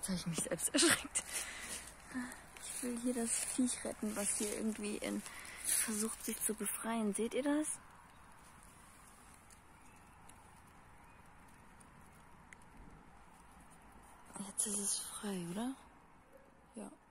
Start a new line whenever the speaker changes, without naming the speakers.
habe ich mich selbst erschreckt. Ich will hier das Viech retten, was hier irgendwie versucht, sich zu befreien. Seht ihr das? Jetzt ist es frei, oder? Ja.